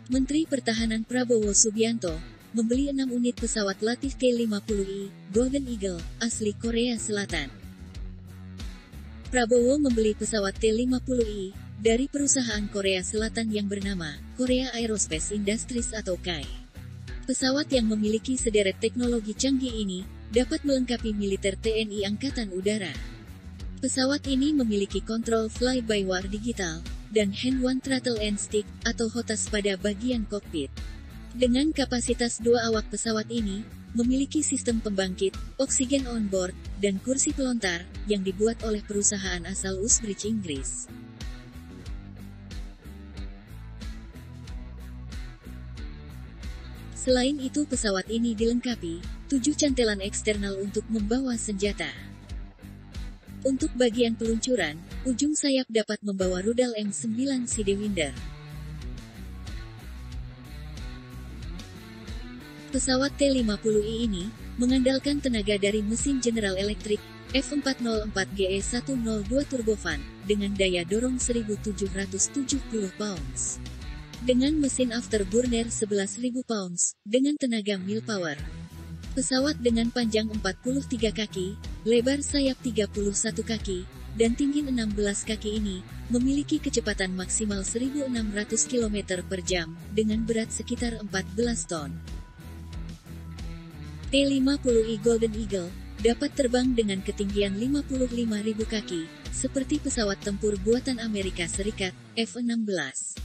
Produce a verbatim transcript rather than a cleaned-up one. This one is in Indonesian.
Menteri Pertahanan Prabowo Subianto membeli enam unit pesawat latih T lima puluh I Golden Eagle asli Korea Selatan. Prabowo membeli pesawat T lima puluh I dari perusahaan Korea Selatan yang bernama Korea Aerospace Industries atau K A I. Pesawat yang memiliki sederet teknologi canggih ini dapat melengkapi militer T N I Angkatan Udara. Pesawat ini memiliki kontrol fly-by-wire digital dan hand-one throttle and stick atau H O T A S pada bagian kokpit. Dengan kapasitas dua awak, pesawat ini memiliki sistem pembangkit, oksigen on board, dan kursi pelontar yang dibuat oleh perusahaan asal Uxbridge, Inggris. Selain itu, pesawat ini dilengkapi tujuh cantelan eksternal untuk membawa senjata. Untuk bagian peluncuran, ujung sayap dapat membawa rudal M sembilan Sidewinder. Pesawat T lima puluh I ini mengandalkan tenaga dari mesin General Electric F empat nol empat G E seratus dua turbofan dengan daya dorong seribu tujuh ratus tujuh puluh pounds. Dengan mesin afterburner sebelas ribu pounds dengan tenaga mil power. Pesawat dengan panjang empat puluh tiga kaki, lebar sayap tiga puluh satu kaki, dan tinggi enam belas kaki ini memiliki kecepatan maksimal seribu enam ratus kilometer per jam dengan berat sekitar empat belas ton. T lima puluh I Golden Eagle dapat terbang dengan ketinggian lima puluh lima ribu kaki, seperti pesawat tempur buatan Amerika Serikat F enam belas.